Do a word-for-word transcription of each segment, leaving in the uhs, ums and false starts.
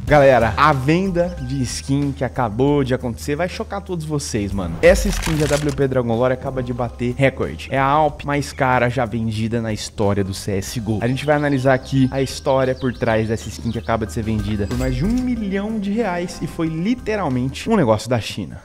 Galera, a venda de skin que acabou de acontecer vai chocar todos vocês, mano. Essa skin de A W P Dragon Lore acaba de bater recorde. É a Alp mais cara já vendida na história do C S G O. A gente vai analisar aqui a história por trás dessa skin que acaba de ser vendida por mais de um milhão de reais e foi literalmente um negócio da China.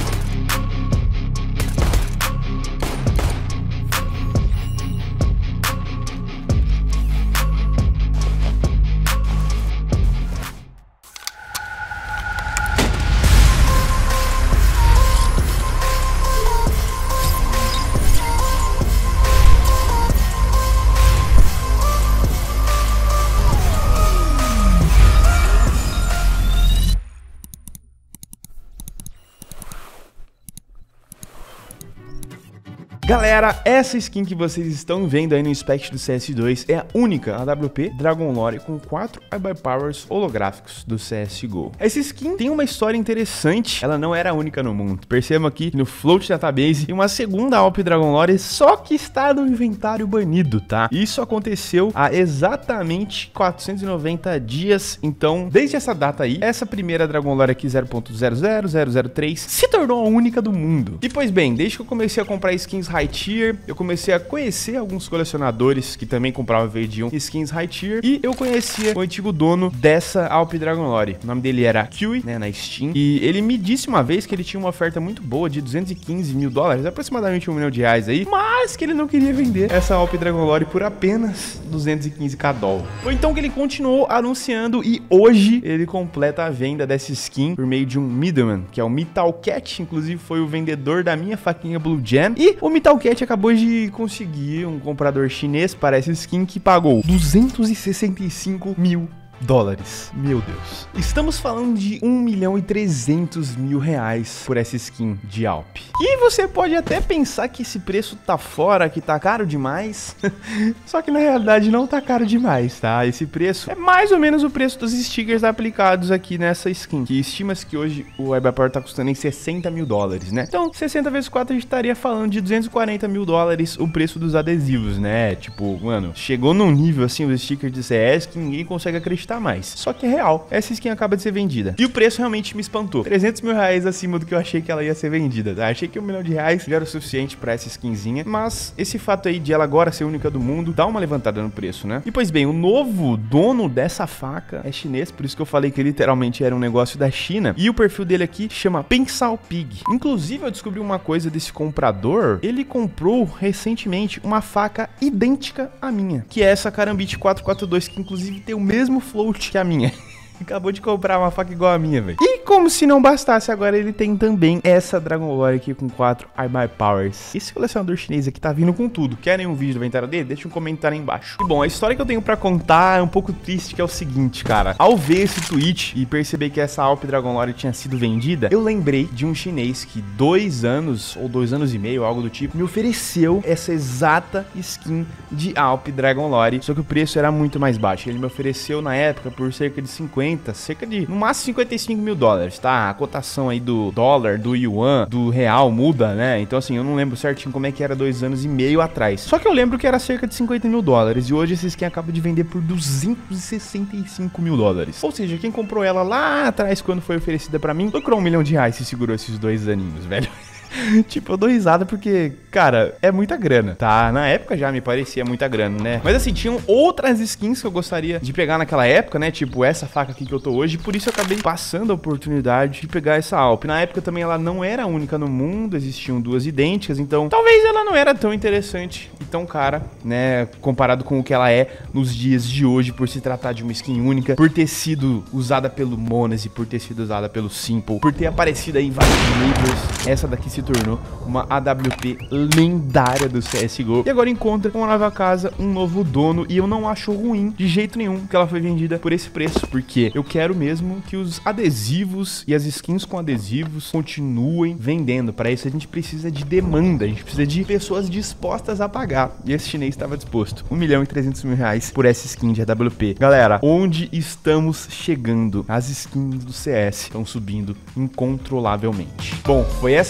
Galera, essa skin que vocês estão vendo aí no Spec do C S dois é a única A W P Dragon Lore com quatro iBuyPowers holográficos do C S G O. Essa skin tem uma história interessante, ela não era a única no mundo. Percebam aqui no Float Database tem uma segunda Alp Dragon Lore, só que está no inventário banido, tá? Isso aconteceu há exatamente quatrocentos e noventa dias, então desde essa data aí, essa primeira Dragon Lore aqui zero ponto zero zero zero zero três se tornou a única do mundo. E pois bem, desde que eu comecei a comprar skins high tier, eu comecei a conhecer alguns colecionadores que também compravam e vendiam skins high tier, e eu conhecia o antigo dono dessa Alp Dragon Lore. O nome dele era Kiwi, né, na Steam, e ele me disse uma vez que ele tinha uma oferta muito boa de duzentos e quinze mil dólares, aproximadamente um milhão de reais aí, mas que ele não queria vender essa Alp Dragon Lore por apenas duzentos e quinze k dólares. Foi então que ele continuou anunciando e hoje ele completa a venda dessa skin por meio de um middleman, que é o Metalcat, inclusive foi o vendedor da minha faquinha Blue Gem, e o Metalcat acabou de conseguir um comprador chinês para essa skin que pagou duzentos e sessenta e cinco mil dólares. Meu Deus. Estamos falando de um milhão e trezentos mil reais por essa skin de Alp. E você pode até pensar que esse preço tá fora, que tá caro demais. Só que na realidade não tá caro demais, tá? Esse preço é mais ou menos o preço dos stickers aplicados aqui nessa skin, que estima-se que hoje o iBuyPower tá custando em sessenta mil dólares, né? Então, sessenta vezes quatro a gente estaria falando de duzentos e quarenta mil dólares o preço dos adesivos, né? Tipo, mano, chegou num nível assim, os stickers de C S que ninguém consegue acreditar mais. Só que é real, essa skin acaba de ser vendida. E o preço realmente me espantou. trezentos mil reais acima do que eu achei que ela ia ser vendida, tá? Achei que um milhão de reais já era o suficiente pra essa skinzinha, mas esse fato aí de ela agora ser única do mundo dá uma levantada no preço, né? E pois bem, o novo dono dessa faca é chinês, por isso que eu falei que literalmente era um negócio da China. E o perfil dele aqui chama Pensal Pig. Inclusive, eu descobri uma coisa desse comprador. Ele comprou recentemente uma faca idêntica à minha, que é essa Karambit quatrocentos e quarenta e dois, que inclusive tem o mesmo float que a minha. Acabou de comprar uma faca igual a minha, velho. E como se não bastasse, agora ele tem também essa Dragon Lore aqui com quatro iBuyPowers. Esse colecionador chinês aqui tá vindo com tudo. Querem um vídeo do inventário dele? Deixa um comentário aí embaixo. E bom, a história que eu tenho pra contar é um pouco triste, que é o seguinte, cara. Ao ver esse tweet e perceber que essa Alp Dragon Lore tinha sido vendida, eu lembrei de um chinês que dois anos, ou dois anos e meio, algo do tipo, me ofereceu essa exata skin de Alp Dragon Lore, só que o preço era muito mais baixo. Ele me ofereceu na época por cerca de cinquenta, cerca de, no máximo, cinquenta e cinco mil dólares, tá? A cotação aí do dólar, do yuan, do real muda, né? Então, assim, eu não lembro certinho como é que era dois anos e meio atrás. Só que eu lembro que era cerca de cinquenta mil dólares. E hoje essa skin acaba de vender por duzentos e sessenta e cinco mil dólares. Ou seja, quem comprou ela lá atrás, quando foi oferecida pra mim, lucrou um milhão de reais e segurou esses dois aninhos, velho. Tipo, eu dou risada porque, cara, é muita grana, tá? Na época já me parecia muita grana, né? Mas assim, tinham outras skins que eu gostaria de pegar naquela época, né? Tipo, essa faca aqui que eu tô hoje. Por isso eu acabei passando a oportunidade de pegar essa Alp. Na época também ela não era a única no mundo, existiam duas idênticas. Então, talvez ela não era tão interessante e tão cara, né? Comparado com o que ela é nos dias de hoje, por se tratar de uma skin única, por ter sido usada pelo Monese, por ter sido usada pelo Simple, por ter aparecido aí em vários livros. Essa daqui se tornou uma A W P lendária do C S G O. E agora encontra uma nova casa, um novo dono. E eu não acho ruim de jeito nenhum que ela foi vendida por esse preço, porque eu quero mesmo que os adesivos e as skins com adesivos continuem vendendo. Para isso a gente precisa de demanda, a gente precisa de pessoas dispostas a pagar. E esse chinês estava disposto. um milhão e trezentos mil reais por essa skin de A W P. Galera, onde estamos chegando? As skins do C S estão subindo incontrolavelmente. Bom, foi essa a notícia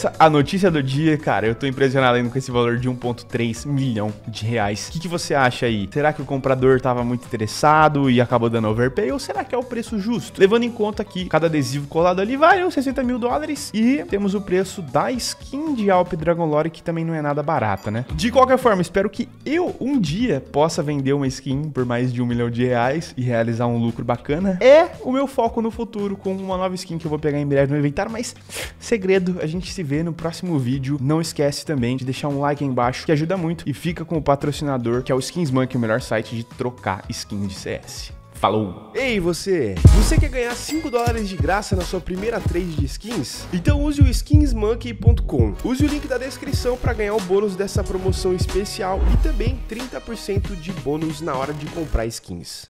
notícia do dia, cara, eu tô impressionado ainda com esse valor de um vírgula três milhão de reais. O que, que você acha aí? Será que o comprador tava muito interessado e acabou dando overpay? Ou será que é o preço justo? Levando em conta que cada adesivo colado ali vale uns sessenta mil dólares e temos o preço da skin de Alp Dragon Lore, que também não é nada barata, né? De qualquer forma, espero que eu um dia possa vender uma skin por mais de um milhão de reais e realizar um lucro bacana. É o meu foco no futuro com uma nova skin que eu vou pegar em breve no inventário, mas segredo, a gente se vê no próximo vídeo. Não esquece também de deixar um like aí embaixo, que ajuda muito, e fica com o patrocinador, que é o SkinsMonkey, o melhor site de trocar skin de C S. Falou! Ei você! Você quer ganhar cinco dólares de graça na sua primeira trade de skins? Então use o skins monkey ponto com. Use o link da descrição para ganhar o bônus dessa promoção especial e também trinta por cento de bônus na hora de comprar skins.